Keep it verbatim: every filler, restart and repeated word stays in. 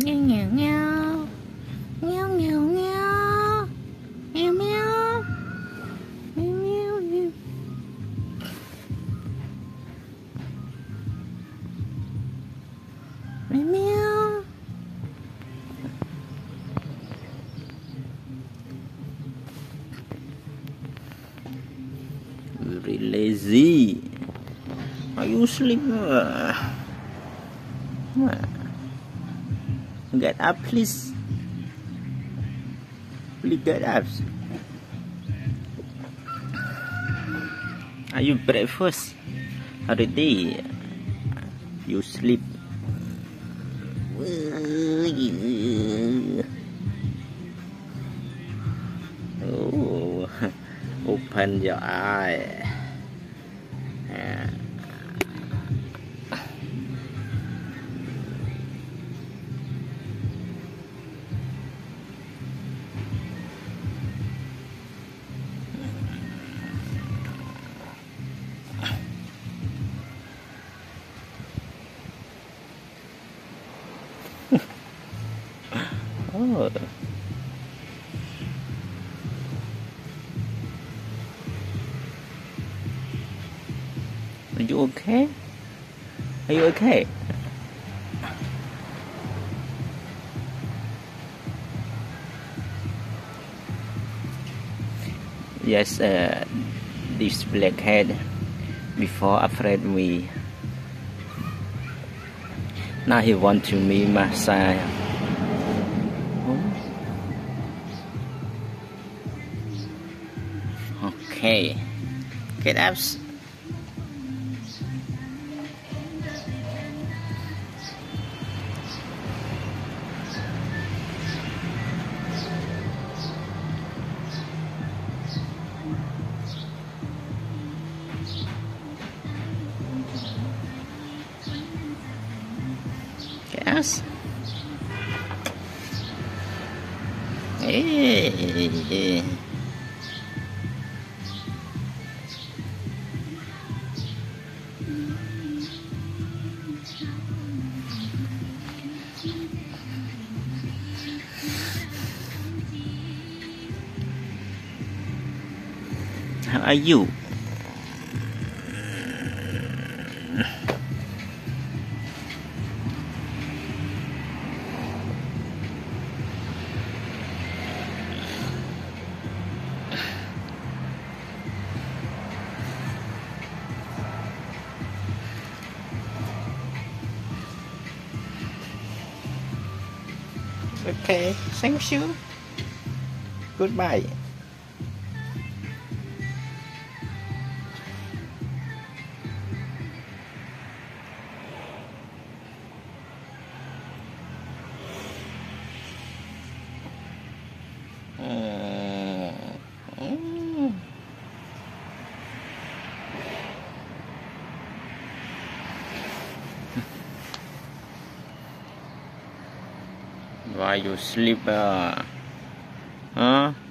Meow meow meow. Meow meow meow. Meow meow. Meow meow meow. Meow meow. Very lazy. Are you sleeping? Get up, please. Please get up. Are you breakfast already? You sleep. Oh, open your eye. Oh. Are you okay? Are you okay? Yes, uh, this blackhead before afraid me. Now he want to me massage. Okay, get up. Yes. Hey. How are you? Okay, thank you. Goodbye. Mm. Mm. Why you sleep? Uh? Huh?